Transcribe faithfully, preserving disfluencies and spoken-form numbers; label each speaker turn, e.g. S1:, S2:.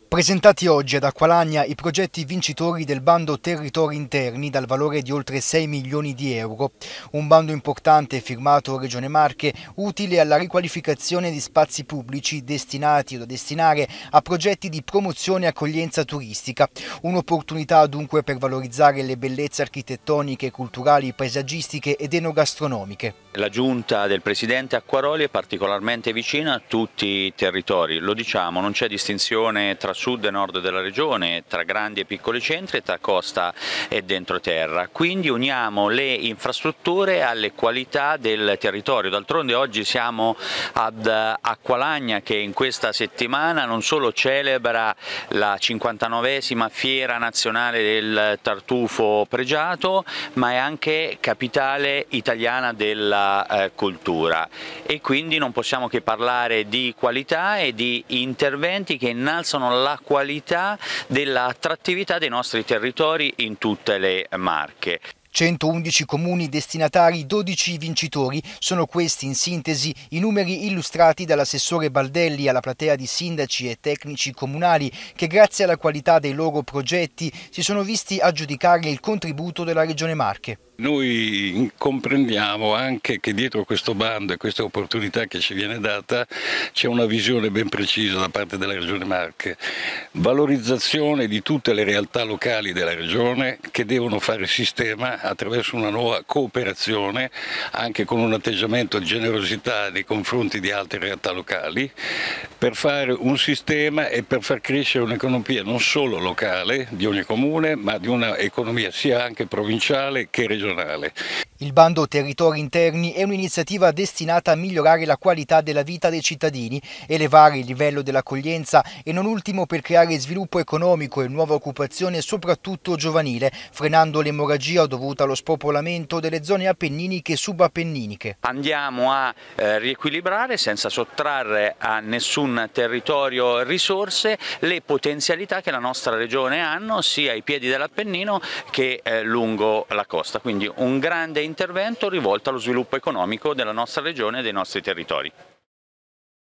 S1: Presentati oggi ad Acqualagna i progetti vincitori del bando Territori Interni dal valore di oltre sei milioni di euro. Un bando importante firmato Regione Marche, utile alla riqualificazione di spazi pubblici destinati o da destinare a progetti di promozione e accoglienza turistica. Un'opportunità dunque per valorizzare le bellezze architettoniche, culturali, paesaggistiche ed enogastronomiche.
S2: La giunta del presidente Acquaroli è particolarmente vicina a tutti i territori, lo diciamo, non c'è distinzione tra sud e nord della regione, tra grandi e piccoli centri, tra costa e dentro-terra. Quindi uniamo le infrastrutture alle qualità del territorio. D'altronde oggi siamo ad Acqualagna che in questa settimana non solo celebra la cinquantanovesima fiera nazionale del tartufo pregiato, ma è anche capitale italiana della eh, cultura e quindi non possiamo che parlare di qualità e di interventi che innalzano la qualità dell'attrattività dei nostri territori in tutte le Marche.
S1: centoundici comuni destinatari, dodici vincitori, sono questi in sintesi i numeri illustrati dall'assessore Baldelli alla platea di sindaci e tecnici comunali che grazie alla qualità dei loro progetti si sono visti aggiudicare il contributo della Regione Marche.
S3: Noi comprendiamo anche che dietro questo bando e questa opportunità che ci viene data c'è una visione ben precisa da parte della Regione Marche, valorizzazione di tutte le realtà locali della Regione che devono fare sistema attraverso una nuova cooperazione anche con un atteggiamento di generosità nei confronti di altre realtà locali per fare un sistema e per far crescere un'economia non solo locale di ogni comune ma di un'economia sia anche provinciale che regionale.
S1: Il bando Territori Interni è un'iniziativa destinata a migliorare la qualità della vita dei cittadini, elevare il livello dell'accoglienza e non ultimo per creare sviluppo economico e nuova occupazione soprattutto giovanile, frenando l'emorragia dovuta allo spopolamento delle zone appenniniche e subappenniniche.
S2: Andiamo a eh, riequilibrare senza sottrarre a nessun territorio risorse le potenzialità che la nostra regione hanno sia ai piedi dell'Appennino che eh, lungo la costa. Quindi un grande intervento rivolto allo sviluppo economico della nostra regione e dei nostri territori.